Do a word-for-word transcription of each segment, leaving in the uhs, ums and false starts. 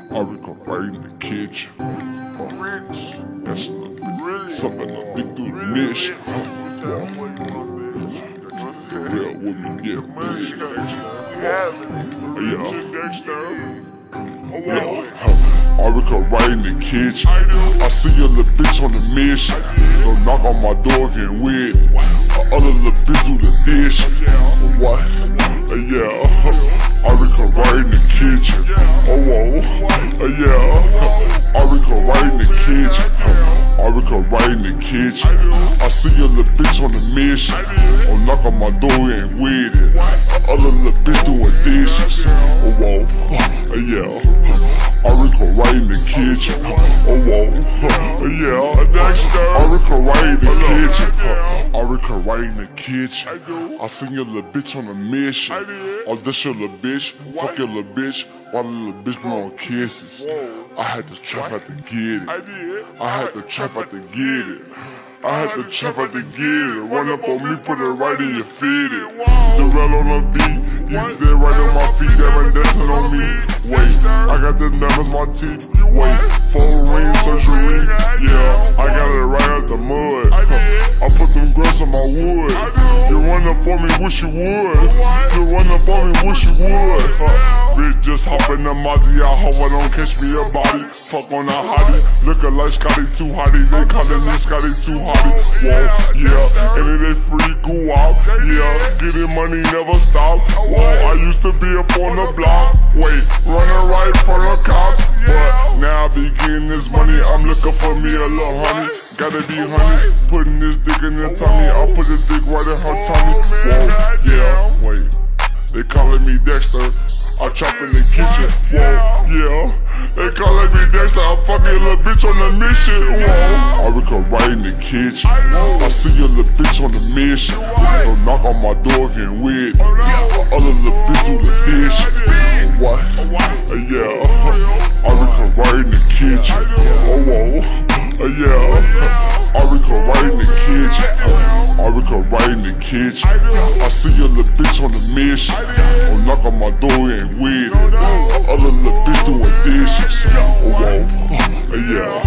I record right in the kitchen. That's a little bit, something a big through the niche. Real woman, yeah, bitch. Yeah. Yeah. I record right in the kitchen. I see your little bitch on the mission. Don't knock on my door if you ain't with it. Other little bitch do the dish. What? Yeah. I record right in the kitchen. Oh, whoa. Yeah. I record right in the kitchen. I record right in the kitchen. I see your little bitch on the mission. Don't knock on my door, you ain't with it. Other little bitch doing dishes. Oh, whoa. Yeah. I record right in the kitchen. Oh, whoa. Yeah. I record right in the kitchen. I record right in the kitchen. I seen your little bitch on a mission. Oh, this your little bitch. Fuck your little bitch. While the little bitch blowing kisses. I had to trap out to get it. I had to trap out to get it. I had to trap out to get it. Run up on me, put it right in your feet. The rail on the beat. You sit right on my feet, that ain't dancing on me. Wait, I got the numbers, my teeth. Wait, full ring surgery. Yeah, I got it right out the mud. I put them girls on my wood. You run up on me, wish you would. You run up on me, wish you would. Bitch, just hop in the Mozzie, I hope I don't catch me a body. Fuck on a hottie, lookin' like Scotty too hottie. They callin' me Scotty too hottie. Whoa, yeah, and it ain't free, go out. Yeah, getting money never stop. Whoa, I used to be up on the block. Wait, running right from the cops. But now I be getting this money, I'm looking for me a little honey. Gotta be honey, putting this dick in the tummy. I'll put this dick right in her tummy. Whoa, yeah, wait. They callin' me Dexter, I chop in the kitchen. Whoa, yeah. They callin' me Dexter, I fucking little bitch on the mission. Whoa. I record right in the kitchen. I see your little bitch on the mission. Don't knock on my door if you ain't with it. Other little bitch do the dish. What? Yeah. I record right in the kitchen. Oh, whoa. Yeah. I record right in the kitchen. I record right in the kitchen. I see your little bitch on the mission. Don't knock on my door, you ain't with it. Other little bitch doing dishes. Oh, whoa. Yeah.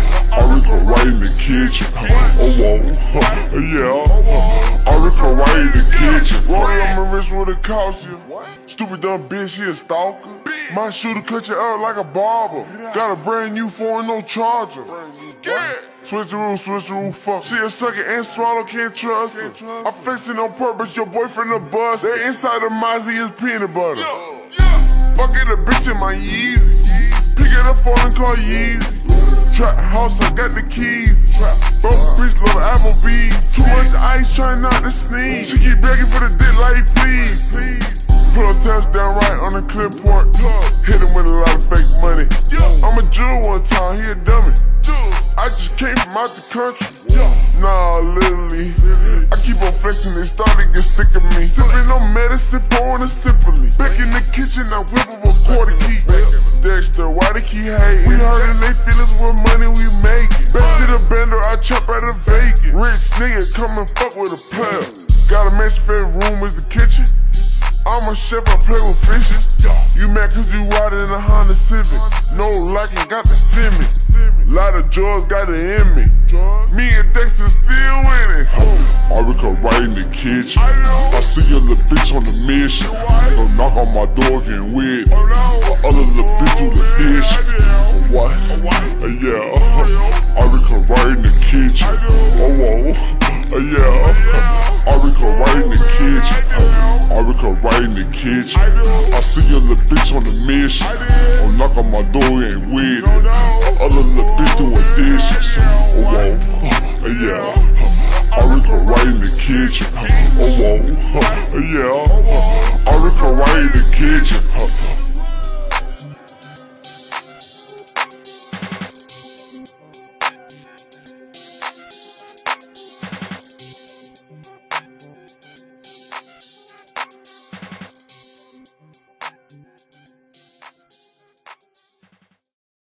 I record right in the kitchen. Oh, whoa. Yeah. I record right in the kitchen. Rolling on my wrist, what it cost you? Stupid dumb bitch, he a stalker. My shooter cut you out like a barber. Got a brand new phone, no charger. Scared. Switch the rule, switch the rule, fuck. She a sucker and swallow, can't trust her. I fixed it on purpose, your boyfriend a bust. That inside of Mozzie is peanut butter. Fucking a bitch in my Yeezys. Pick it up on the car Yeezys. Trap house, I got the keys. Both bitch love Applebee's. Too much ice, trying not to sneeze. She keep begging for the dick like please. Put a touchdown right on the clipboard. Hit him with a lot of fake money. I'm a Jew one time, he a dummy. I just came from out the country. Nah, literally. I keep on flexing, they started to get sick of me. Sipping on medicine, pouring a simply. Back in the kitchen, I whip up a quarter key. Dexter, why they keep hating? We hurting they feelings what money we making. Back to the bender, I chop out a vacant. Rich nigga, come and fuck with a player. Got a man's favorite room is the kitchen. I'm a chef, I play with fishes. You mad cause you ride in a Honda Civic. No liking, got the semi. Lot of George got it in me. Me and Dexter still winning. I record right in the kitchen. I see your little bitch on the mission. Don't knock on my door if you ain't with it. Other little bitch do the dish. What? Yeah. I record right in the kitchen. Oh, whoa. Yeah. I record right in the kitchen. I record right in the kitchen. I see your little bitch on the mission. Don't knock on my door, you ain't with it. Other little bitch doing dishes. Oh, whoa. Yeah. I record right in the kitchen. Oh, whoa. Yeah. I record right in the kitchen.